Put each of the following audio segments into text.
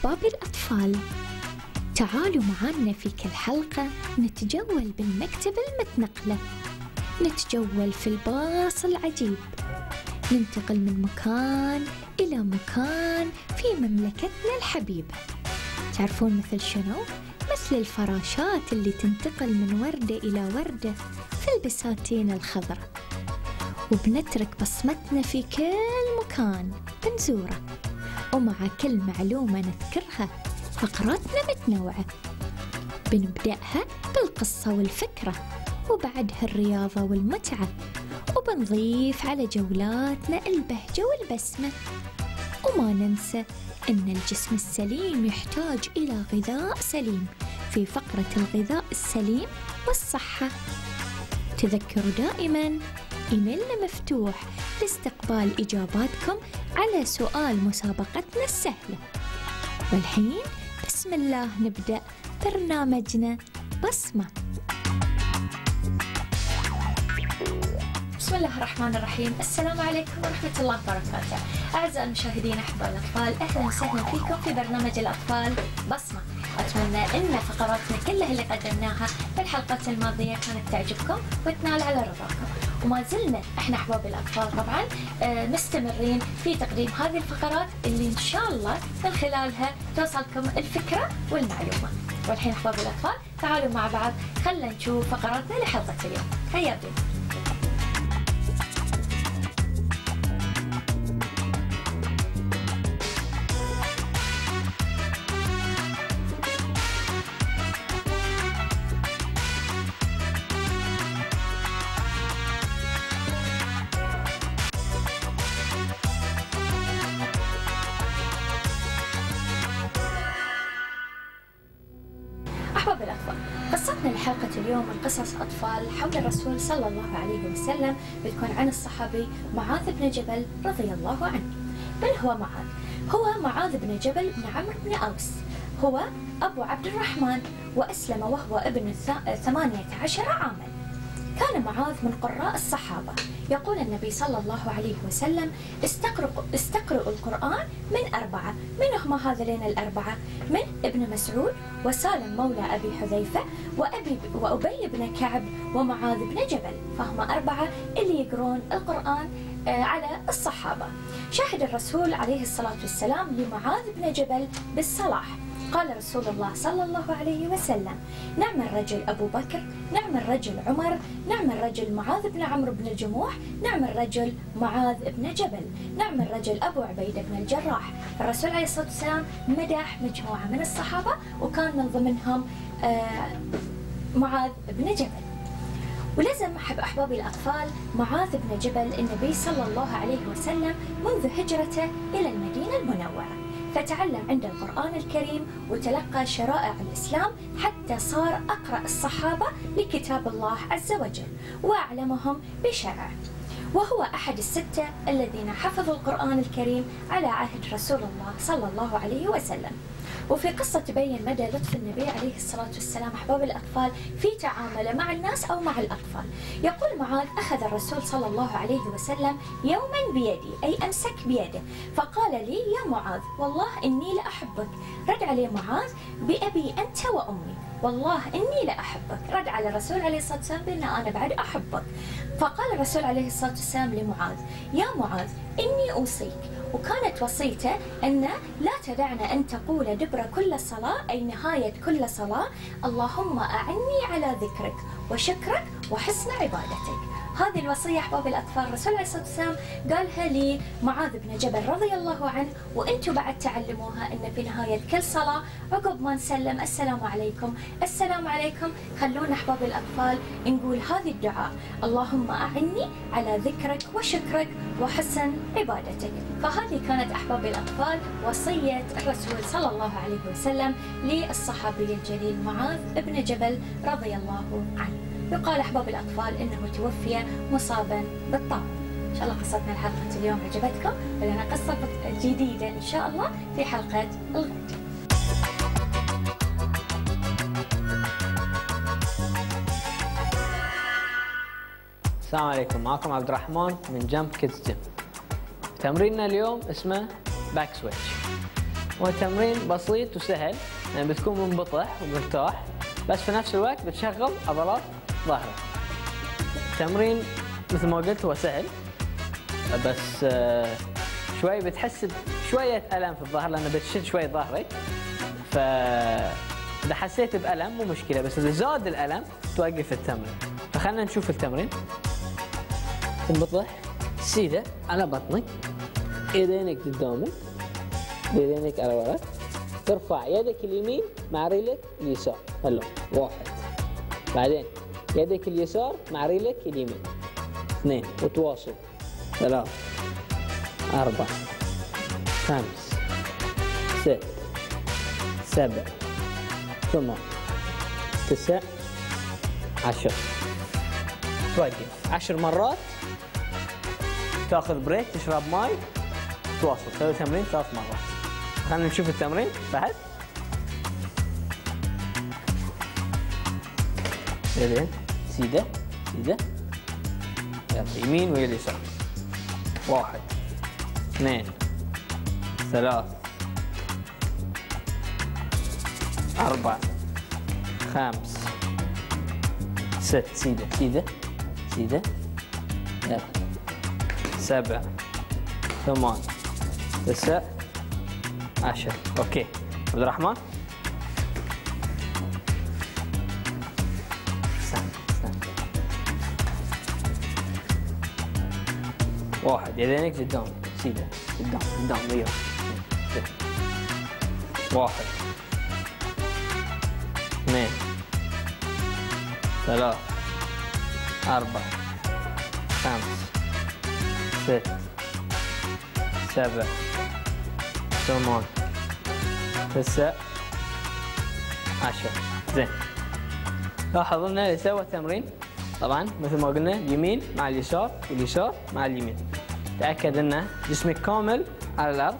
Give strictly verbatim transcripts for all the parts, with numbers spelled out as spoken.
أحبابي الأطفال، تعالوا معنا في كل حلقة نتجول بالمكتبة المتنقلة، نتجول في الباص العجيب، ننتقل من مكان إلى مكان في مملكتنا الحبيبة. تعرفون مثل شنو؟ مثل الفراشات اللي تنتقل من وردة إلى وردة في البساتين الخضراء، وبنترك بصمتنا في كل مكان بنزوره، ومع كل معلومة نذكرها فقراتنا متنوعة، بنبدأها بالقصة والفكرة، وبعدها الرياضة والمتعة، وبنضيف على جولاتنا البهجة والبسمة. وما ننسى أن الجسم السليم يحتاج إلى غذاء سليم في فقرة الغذاء السليم والصحة. تذكروا دائما إيميلنا مفتوح لاستقبال إجاباتكم على سؤال مسابقتنا السهلة. والحين بسم الله نبدأ برنامجنا بصمة. بسم الله الرحمن الرحيم. السلام عليكم ورحمة الله وبركاته. أعزائي المشاهدين أحباء الأطفال، أهلا وسهلا فيكم في برنامج الأطفال بصمة. أتمنى أن فقراتنا كلها اللي قدمناها في الحلقات الماضية كانت تعجبكم وتنال على رضاكم، وما زلنا احنا أحباب الأطفال طبعا مستمرين في تقديم هذه الفقرات اللي إن شاء الله من خلالها توصلكم الفكرة والمعلومة. والحين أحباب الأطفال تعالوا مع بعض خلنا نشوف فقراتنا لحلقة اليوم. هيا بنا. أحباب الأطفال، قصتنا لحلقة اليوم من قصص أطفال حول الرسول صلى الله عليه وسلم، بتكون عن الصحابي معاذ بن جبل رضي الله عنه. من هو معاذ؟ هو معاذ بن جبل بن عمرو بن أوس، هو أبو عبد الرحمن، وأسلم وهو ابن ثمانية عشر عاما. كان معاذ من قراء الصحابة. يقول النبي صلى الله عليه وسلم: استقرأوا, استقرأوا القرآن من أربعة، من هم هذين الأربعة؟ من ابن مسعود، وسالم مولى أبي حذيفة، وأبي وأبي بن كعب، ومعاذ بن جبل. فهم أربعة اللي يقرون القرآن على الصحابة. شاهد الرسول عليه الصلاة والسلام لمعاذ بن جبل بالصلاح. قال رسول الله صلى الله عليه وسلم: نعم الرجل أبو بكر، نعم الرجل عمر، نعم الرجل معاذ بن عمرو بن الجموح، نعم الرجل معاذ بن جبل، نعم الرجل أبو عبيدة بن الجراح. الرسول عليه الصلاة والسلام مدح مجموعة من الصحابة، وكان من ضمنهم آه معاذ بن جبل. ولزم أحب أحبابي الأطفال معاذ بن جبل النبي صلى الله عليه وسلم منذ هجرته إلى المدينة المنورة، فتعلم عند القرآن الكريم وتلقى شرائع الإسلام حتى صار أقرأ الصحابة لكتاب الله عز وجل وأعلمهم بشرعه، وهو أحد الستة الذين حفظوا القرآن الكريم على عهد رسول الله صلى الله عليه وسلم. وفي قصة تبين مدى لطف النبي عليه الصلاة والسلام أحباب الأطفال في تعامله مع الناس أو مع الأطفال. يقول معاذ: أخذ الرسول صلى الله عليه وسلم يوما بيدي، أي أمسك بيده، فقال لي: يا معاذ والله إني لأحبك. رد عليه معاذ: بأبي أنت وأمي، والله إني لأحبك. رد على الرسول عليه الصلاة والسلام بأن أنا بعد أحبك. فقال الرسول عليه الصلاة والسلام لمعاذ: يا معاذ إني أوصيك. وكانت وصيته أن لا تدعنا أن تقول دبر كل صلاة، أي نهاية كل صلاة: اللهم أعني على ذكرك وشكرك وحسن عبادتك. هذه الوصية أحباب الأطفال الرسول عليه الصلاة والسلام قالها لمعاذ بن جبل رضي الله عنه، وأنتم بعد تعلموها أن في نهاية كل صلاة عقب ما نسلم السلام عليكم السلام عليكم، خلونا أحباب الأطفال نقول هذه الدعاء: اللهم أعني على ذكرك وشكرك وحسن عبادتك. فهذه كانت أحباب الأطفال وصية الرسول صلى الله عليه وسلم للصحابي الجليل معاذ بن جبل رضي الله عنه. يقال أحباب الأطفال إنه توفي مصابا بالطاعون. إن شاء الله قصتنا لحلقة اليوم عجبتكم، ولنا قصة جديدة إن شاء الله في حلقة الغد. السلام عليكم، معكم عبد الرحمن من جامب كيدز جيم. تمريننا اليوم اسمه باك سويتش. هو تمرين بسيط وسهل، يعني بتكون منبطح ومرتاح، بس في نفس الوقت بتشغل عضلات ظهرك. التمرين مثل ما قلت هو سهل، بس شوي بتحس بشوية ألم في الظهر لأنه بتشد شوي ظهرك، فإذا حسيت بألم مو مشكلة، بس إذا زاد الألم توقف التمرين. فخلنا نشوف التمرين. تنبطح سيدة على بطنك، يدينك قدامك، يدينك على ورا، ترفع يدك اليمين مع رجلك اليسار. هلا واحد، بعدين يدك اليسار مع رجلك اليمين، اثنين، وتواصل، ثلاث، أربع، خمس، ست، سبع، ثمان، تسع، عشر. توقف عشر مرات، تاخذ بريك، تشرب ماي، تواصل، تسوي تمرين ثلاث مرات. خلينا نشوف التمرين بعد. يدين سيدة سيدة، يلا يمين ويا اليسار. واحد، اثنين، ثلاث، أربع، خمس، ست، سيدة سيدة سيدة، يلا سبع، ثمان، تسع، عشر. اوكي عبد الرحمن، استنى استنى. واحد، يدينك قدام، سيدة قدام قدام وياه. واحد، اثنين، ثلاث، أربع، خمس، ست، سبع، ثمان، تسع، عشر. زين، لاحظ ان اللي سوى التمرين طبعا مثل ما قلنا اليمين مع اليسار واليسار مع اليمين. تأكد ان جسمك كامل على الارض،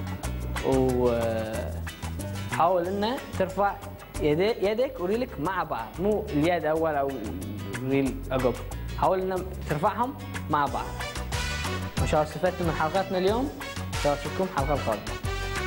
وحاول ان ترفع يدك وريلك مع بعض، مو اليد اول او الريل عقب. حاول ان ترفعهم مع بعض. وان شاء الله استفدتم من حلقتنا اليوم. ان شاء الله اشوفكم حلقه قادمه.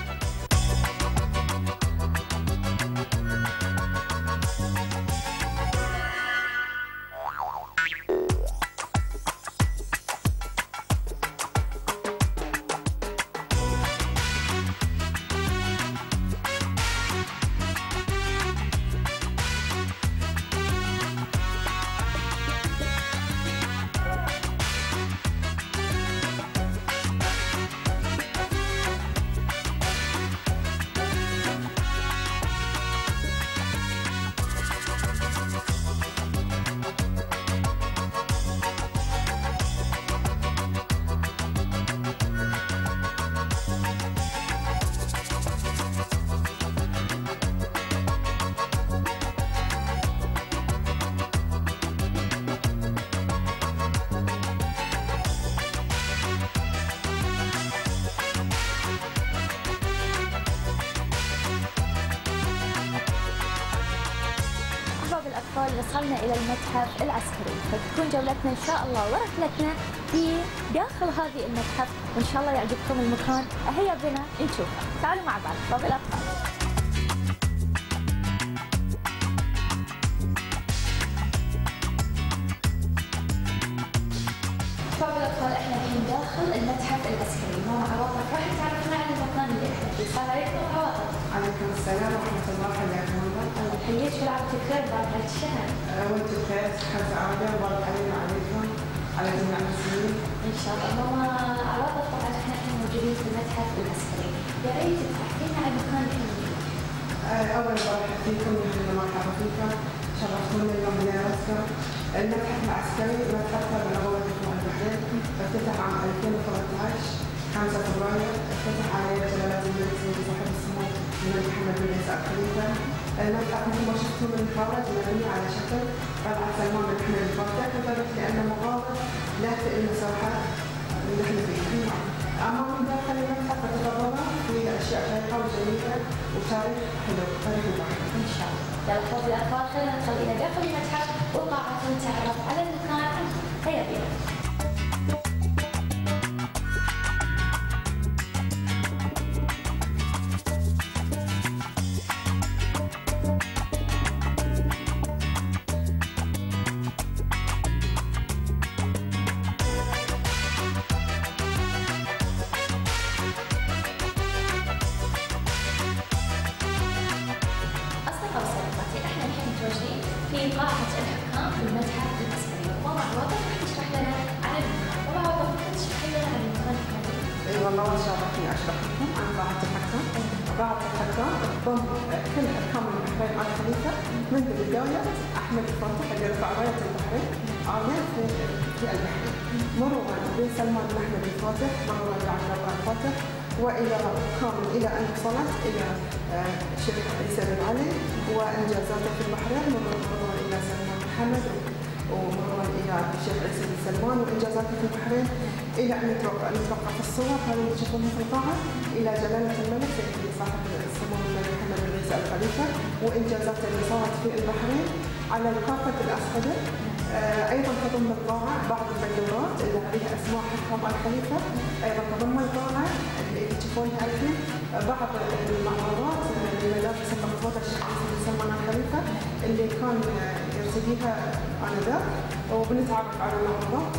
وصلنا إلى المتحف العسكري، فتكون جولتنا إن شاء الله ورحلتنا في داخل هذه المتحف، وإن شاء الله يعجبكم المكان. هيا بنا نشوفه، تعالوا مع بعض. باب الأطفال. باب الأطفال، إحنا الحين داخل المتحف العسكري. ماما عواطف راح تعرفنا عن المكان اللي إحنا فيه. السلام عليكم عواطف. عليكم السلام ورحمة الله وبركاته. حييك ولعبتك بخير بعد الشهر. وانتم بخير، صحة وسعادة، وبارك علينا وعليكم على جميع المسلمين. ان شاء الله. ماما عواطف، طبعا احنا الحين موجودين في المتحف العسكري، يا ريت تحكي لنا عن المكان اللي احنا أول برحب فيكم، نحن مرحبا فيكم، شرفتونا اليوم بزيارتكم. المتحف العسكري متحف بالغوة البحرين، افتتح عام ألفين وثلاثة عشر خمسة فبراير، افتتح على يد جلالة الملك سيدي صاحب السمو الملك محمد بن عيسى الخليفة. المتحف مثل ما شفتوا من الخارج مبني على شكل قلعة سلمان بن حميد الفاتح، وذلك لأنه مقابل لا في المساحات اللي نحن فيها. أما من داخل المتحف فتتضمن في أشياء شيقة وجميلة وتاريخ حلو، تاريخ البحر. إن شاء الله. يلا أخواتي الأطفال، خلينا ندخل إلى داخل المتحف وقاعة نتعرف على المكان. هيا بنا. الله شرفني اشرح لكم عن قاعه الحكام. قاعه الحكام تضم كل حكام البحرين ال خليفه منذ بدايه احمد الفاتح اللي رفع رايه البحرين عامين في في البحرين، مرورا بن سلمان بن احمد الفاتح، مرورا بعبد الله الفاتح، والى كامل الى ان وصلت الى الشيخ عيسى بن علي وانجازاته في البحرين، مرورا الى سلمان بن حمد ومرورا الى الشيخ عيسى بن سلمان وانجازاته في البحرين، الى ان نتوقف الصور هذه اللي تشوفونها في القاعه الى جلاله الملك سيدي صاحب السمو الملك محمد بن عيسى الخليفه وانجازاته اللي صارت في البحرين على كافه الاصعده. ايضا تضم القاعه بعض البندورات اللي عليها اسماء حكام الخليفه، ايضا تضم القاعه اللي تشوفونها الحين بعض المعروضات لملابس المقبوضه الشيخ عيسى بن سلمان الخليفه اللي كان يرتديها انذاك، وبنتعرف على المعروضات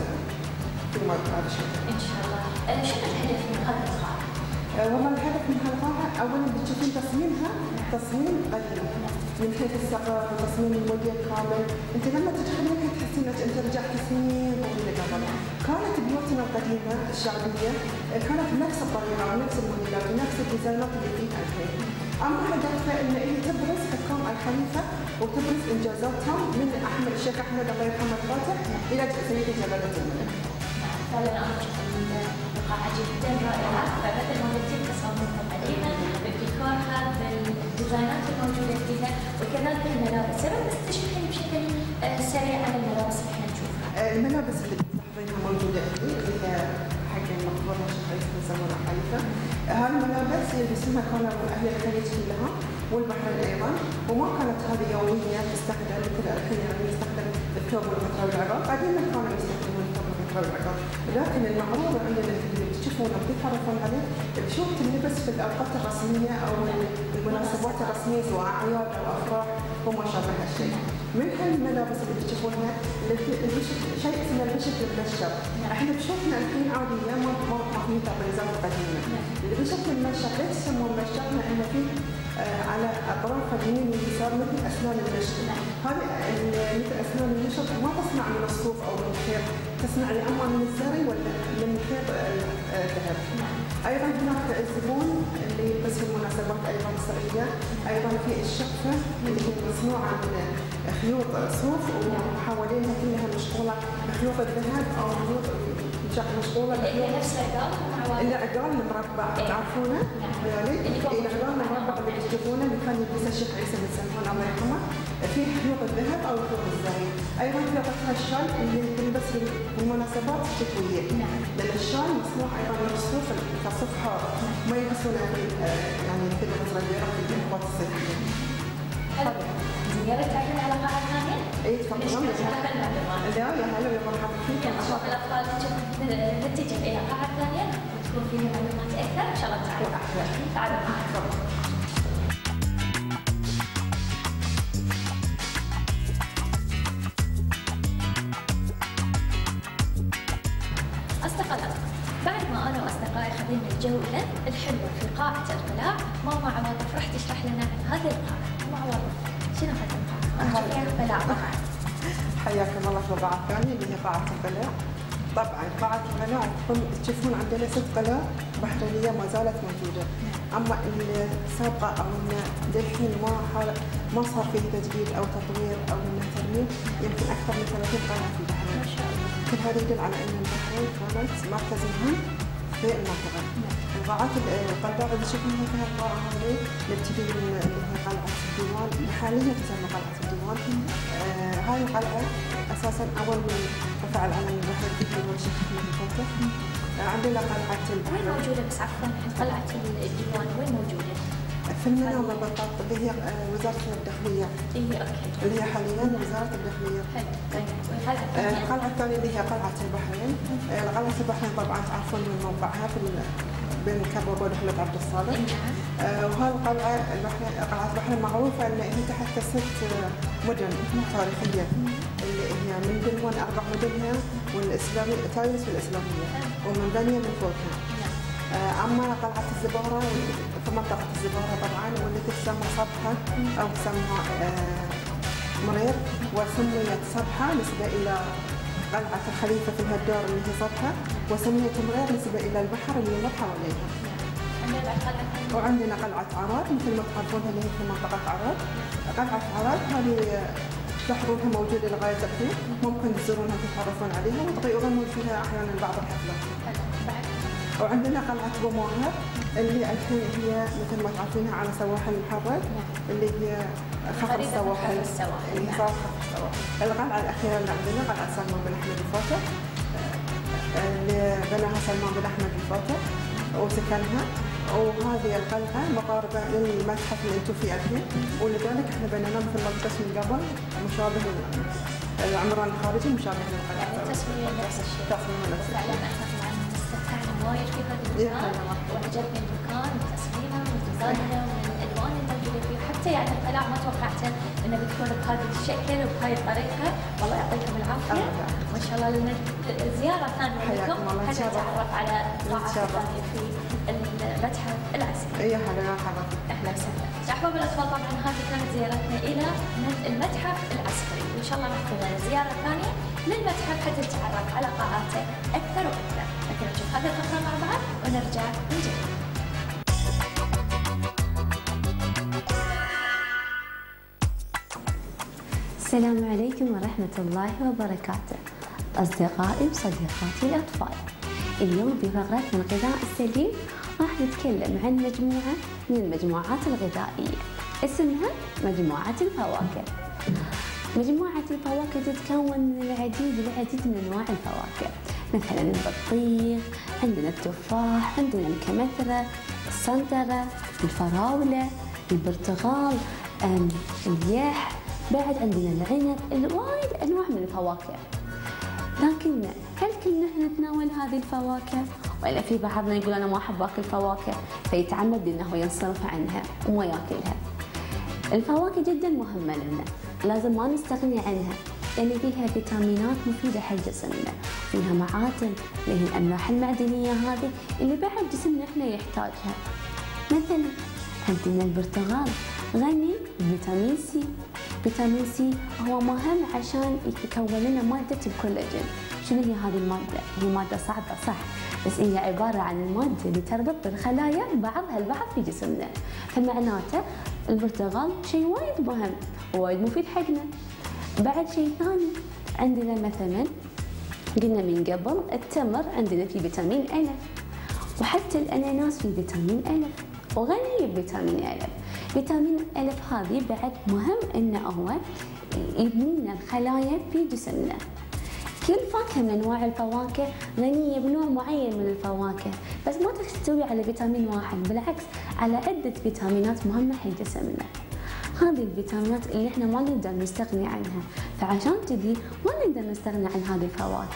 في هذا الشيء. ان شاء الله. شنو الهدف من هذه القاعه؟ والله الهدف من هالقاعه اولا بتشوفين تصميمها تصميم قديم من حيث السقف وتصميم الموديل كامل، انت لما تدخلينها تحسين انك انت رجعت سنين طويله قبل. كانت بيوتنا القديمه الشعبيه كانت بنفس الطريقه ونفس الموديلات ونفس الديزاينات اللي فيها الحين. اما هدفها ان هي تبرز حكام الخليفه وتبرز انجازاتهم من احمد الشيخ احمد الله يرحمه الفاتح الى سيدي جلاله الملك. فعلا انا اشوف القاعه جدا رائعه، فمثل ما قلتي تصاميمها قديمه بابتكارها بالديزاينات الموجوده فيها وكذلك الملابس. بس تشرحي لي بشكل سريع عن الملابس اللي احنا نشوفها. الملابس اللي تلاحظينها موجوده عندي اللي هي حق المقبره الشيخ عيسى بن سلمان الخليفه. هذه الملابس يلبسونها كانوا اهل الخليج كلها والبحرين ايضا، وما كانت هذه يوميه تستخدم مثل الحين يعني يستخدم الثوب والغتره والعقال، قديما كانوا يستخدمون الثوب والغتره والعقال، لكن المعروض عندنا اللي تشوفونه وتتعرفون عليه بشوف تلبس في الاوقات الرسميه او المناسبات الرسميه سواء اعياد او افراح وما شابه هالشيء. من هالملابس اللي تشوفونها شيء اسمه البشت المنشر، احنا بشوفنا الحين عاديه ما ما ما في تطريزات قديمه. البشت المنشر ليش سموه منشر؟ لانه في آه على اطراف اليمين واليسار مثل اسنان المشط. هذه مثل اسنان المشط ما تصنع من الصوف او من الخيط، تصنع يا اما من الزري ولا من خيط الذهب. ايضا هناك الزبون اللي يلبس في المناسبات ايضا السريه، ايضا في الشقفه اللي هي مصنوعه من خيوط صوف وحوالينها كلها مشغوله بخيوط الذهب او خيوط مشغوله اللي نفس العقال العقال المربع تعرفونه؟ العقال المربع اللي تشوفونه اللي كان يلبسه الشيخ عيسى بن سلمان الله يرحمه فيه خيوط الذهب او خيوط الزهري. ايضا خيوطتها الشال اللي تلبس في المناسبات الشتويه، لان الشال مصنوع ايضا من الصوف كصوف حار ما يلبسونه يعني في الفتره البيضاء في الاوقات الصيفيه. زيارة تعليم على قاعة ثانية؟ اي تفضلون. لا يا هلا يا مرحبا فيك. ان شاء الله الاطفال تتجه الى قاعة ثانية وتكون فيها معلومات اكثر ان شاء الله تعالوا. احلى. تعالوا معنا. أصدقائي، بعد ما أنا وأصدقائي خذينا الجولة الحلوة في قاعة القلاع، ماما عواطف راح تشرح لنا عن هذه القاعة. ماما عواطف، شنو هذه القاعة؟ هذه القلاع طبعا. حياكم الله في القاعة الثانية اللي هي قاعة القلاع. طبعا قاعة القلاع تشوفون عندنا ست قلاع بحرينية ما زالت موجودة. أما السابقة أو إن للحين ما ما صار فيه تجديد أو تطوير أو إنه ترميم يمكن أكثر من ثلاثين قلعة في البحرين. ما شاء الله. كل هذا يدل على أن البحرين كانت مركز مهم في المنطقة. القاعات القلاع اللي تشوفونها فيها القاعة هذه نبتدي من اللي هي قلعة الديوان، حاليا تسمى قلعة الديوان. آه هاي القلعة أساسا أول من رفع العلم البحرين فيه هو الشيخ أحمد الفاتح. آه عندنا قلعة البحر. وين موجودة بس عفوا قلعة الديوان وين موجودة؟ في المنامة بالضبط اللي هي وزارة الداخلية. اي اوكي. اللي هي حاليا وزارة الداخلية. حلو. طيب والقلعة الثانية؟ القلعة الثانية اللي هي قلعة البحرين. قلعة البحرين طبعا تعرفون من موقعها في بين كربوب وحمد عبد الصالح. نعم. آه وهذه القلعة البحرين قلعة البحرين معروفة ان هي تحت ست مدن تاريخية اللي هي من ضمن اربع مدنها والاسلامية تايلس والاسلامية ومن بنية من فوقها. أما قلعة الزبارة في منطقة الزبارة طبعا واللي تسمى صبحة أو تسمى مرير وسميت صبحة نسبة إلى قلعة الخليفة في الهدار اللي هي سطحة، وسمية تمرير نسبة إلى البحر اللي يمر حواليها. وعندنا قلعة عراد مثل ما تعرفونها اللي هي في منطقة عراد. قلعة عراد هذه تحضرها موجودة لغاية الحين، ممكن تزورونها تتعرفون عليها وتغيرون فيها أحيانا بعض الحفلات. وعندنا قلعة بوموهر اللي الحين هي مثل ما تعرفينها على سواحل المحرر اللي هي خفر السواحل. اللي صار خفر السواحل. القلعة الأخيرة اللي عندنا قلعة سلمان بن أحمد الفاتح اللي بناها سلمان بن أحمد الفاتح وسكنها، وهذه القلعة مقاربة للمتحف اللي انتم فيه الحين، ولذلك احنا بنينا مثل ما قلت من قبل مشابه العمران الخارجي مشابه للقلعة. التصميم نفس الشيء. تصميم نفس الشيء. فعلا اعتقد عن استمتعنا وايد في هذا المكان وعجبني المكان وتصميمه وديزاينه والالوان الموجوده فيه، حتى يعني القلعة ما توقعت انها بتكون بهذا الشكل وبهاي الطريقة. والله يعطيكم العافية وان شاء الله لنا زيارة ثانية لكم حتى نتعرف على قطاعات ثانية في المتحف العسكري. يا هلا يا حبيبي. اهلا وسهلا. احباب الاطفال طبعا هذه كانت زيارتنا الى المتحف العسكري، وان شاء الله ناخذ زيارة ثانية للمتحف حتى نتعرف على قاعاته اكثر واكثر. لكن نشوف هذه الفقرة مع بعض ونرجع من جديد. السلام عليكم ورحمة الله وبركاته. أصدقائي وصديقاتي الأطفال، اليوم بفقرتنا الغذاء السليم راح نتكلم عن مجموعة من المجموعات الغذائية اسمها مجموعة الفواكه. مجموعة الفواكه تتكون من العديد العديد من أنواع الفواكه، مثلا البطيخ، عندنا التفاح، عندنا الكمثرى، السنترة، الفراولة، البرتقال، اليح، بعد عندنا العنب، الوايد انواع من الفواكه. لكن هل كلنا نتناول هذه الفواكه؟ ولا في بعضنا يقول انا ما احب اكل فواكه فيتعمد انه ينصرف عنها وما ياكلها. الفواكه جدا مهمه لنا، لازم ما نستغني عنها لان فيها فيتامينات مفيده حق جسمنا، فيها معادن اللي هي الاملاح المعدنيه هذه اللي بعد جسمنا احنا يحتاجها. مثلا عندنا البرتقال غني بفيتامين سي. فيتامين سي هو مهم عشان يكون لنا مادة الكولاجين. شنو هي هذه المادة؟ هي مادة صعبة صح، بس هي عبارة عن المادة اللي تربط الخلايا بعضها البعض في جسمنا، فمعناته البرتقال شيء وايد مهم ووايد مفيد حقنا. بعد شيء ثاني عندنا مثلا قلنا من قبل التمر عندنا فيه فيتامين ألف، وحتى الأناناس فيه فيتامين ألف وغني بفيتامين ألف. فيتامين ألف هذه بعد مهم إنه هو يبني لنا الخلايا في جسمنا. كل فاكهة من أنواع الفواكه غنية بنوع معين من الفواكه، بس ما تستوي على فيتامين واحد، بالعكس على عدة فيتامينات مهمة حق جسمنا. هذه الفيتامينات اللي احنا ما نقدر نستغني عنها، فعشان كذي ما نقدر نستغني عن هذه الفواكه.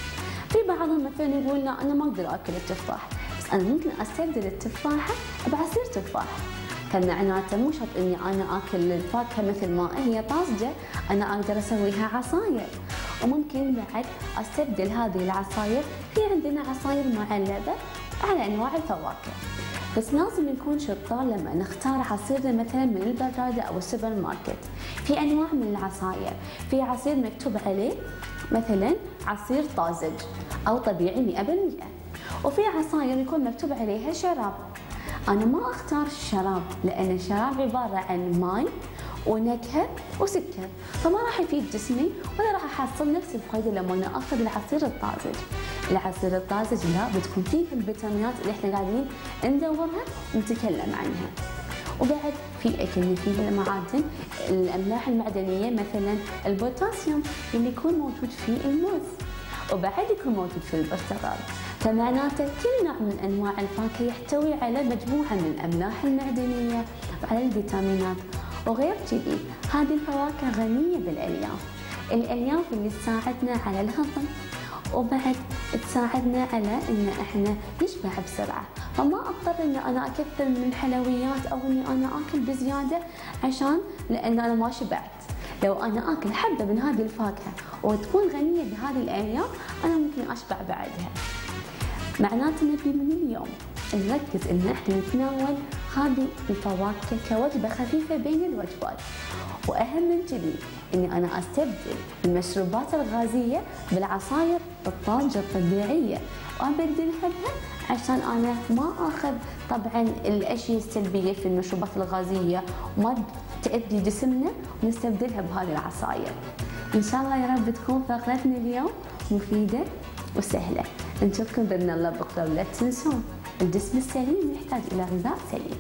في بعضهم مثلا يقول لا أنا ما أقدر آكل التفاح، بس أنا ممكن أستبدل التفاحة بعصير تفاح. فمعناته مو شرط اني انا اكل الفاكهه مثل ما هي طازجه، انا اقدر اسويها عصاير، وممكن بعد استبدل هذه العصاير في عندنا عصاير معلبه على انواع الفواكه. بس لازم نكون شطار لما نختار عصيرنا مثلا من البرادة او السوبر ماركت. في انواع من العصاير، في عصير مكتوب عليه مثلا عصير طازج او طبيعي مئة بالمئة، وفي عصاير يكون مكتوب عليها شراب. أنا ما أختار الشراب لأن الشراب عبارة عن ماء ونكهة وسكر، فما راح يفيد جسمي ولا راح أحصل نفس الفائدة لما أنا آخذ العصير الطازج. العصير الطازج لا، بتكون فيه الفيتامينات اللي إحنا قاعدين ندورها ونتكلم عنها. وبعد في أكل فيه المعادن، الأملاح المعدنية مثلا البوتاسيوم اللي يكون موجود في الموز، وبعد يكون موجود في البرتقال. فمعناته كل نوع من أنواع الفاكهة يحتوي على مجموعة من الأملاح المعدنية وعلى الفيتامينات. وغير كذي هذه الفواكه غنية بالألياف، الألياف اللي تساعدنا على الهضم وبعد تساعدنا على إن إحنا نشبع بسرعة، فما أضطر إن أنا أكثر من الحلويات أو إني أنا آكل بزيادة عشان لأن أنا ما شبعت. لو أنا آكل حبة من هذه الفاكهة وتكون غنية بهذه الألياف أنا ممكن أشبع بعدها. معناته نبي من اليوم نركز ان احنا نتناول هذه الفواكه كوجبه خفيفه بين الوجبات، وأهم من كذي إني أنا أستبدل المشروبات الغازية بالعصاير الطازجة الطبيعية، وأبدلها بها عشان أنا ما آخذ طبعا الأشياء السلبية في المشروبات الغازية وما تأذي جسمنا، ونستبدلها بهذه العصاير. إن شاء الله يا رب تكون فقرتنا اليوم مفيدة وسهلة. نشوفكم بإذن الله بكرة، ولا تنسون الجسم السليم يحتاج إلى غذاء سليم.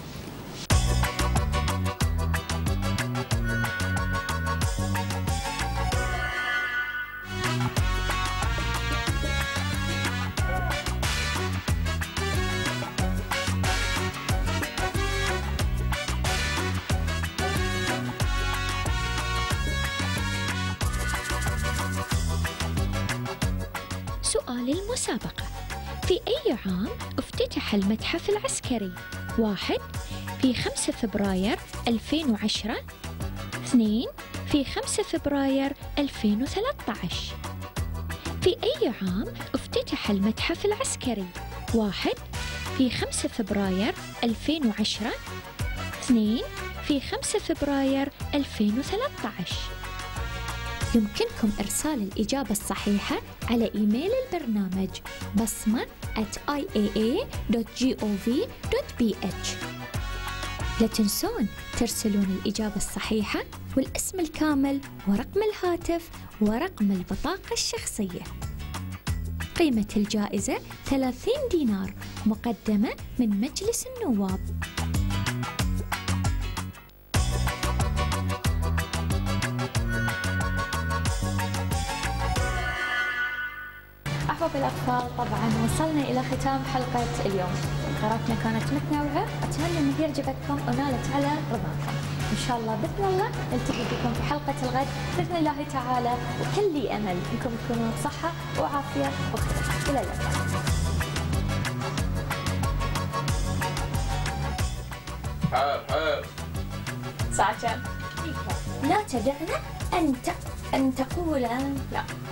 سؤال المسابقة: في أي عام افتتح المتحف العسكري؟ واحد في خمسة فبراير ألفين وعشرة، اثنين في خمسة فبراير ألفين وثلاثة عشر. في أي عام افتتح المتحف العسكري؟ واحد في خمسة فبراير ألفين وعشرة، اثنين في خمسة فبراير ألفين وثلاثة عشر. يمكنكم إرسال الإجابة الصحيحة على إيميل البرنامج بصمة at i a a dot gov dot b h. لا تنسون ترسلون الإجابة الصحيحة والاسم الكامل ورقم الهاتف ورقم البطاقة الشخصية. قيمة الجائزة ثلاثين دينار مقدمة من مجلس النواب. أحباب الأطفال، طبعا وصلنا إلى ختام حلقة اليوم. فقراتنا كانت متنوعة، أتمنى أن هي عجبتكم ونالت على رضاكم. إن شاء الله بإذن الله نلتقي بكم في حلقة الغد بإذن الله تعالى، وكل لي أمل أنكم تكونوا بصحة وعافية وخير. إلى اللقاء. حاب حاب ساعة كم؟ لا تدعنا أن أن تقول لا